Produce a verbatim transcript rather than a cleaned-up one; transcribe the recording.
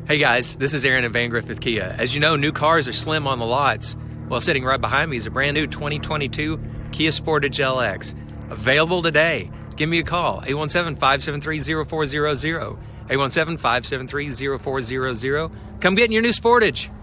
Hey guys, this is Aaron at Van Griffith Kia. As you know, new cars are slim on the lots. Well, sitting right behind me is a brand new twenty twenty-two Kia Sportage L X. Available today. Give me a call, eight one seven, five seven three, zero four zero zero, eight one seven, five seven three, zero four zero zero. Come get in your new Sportage.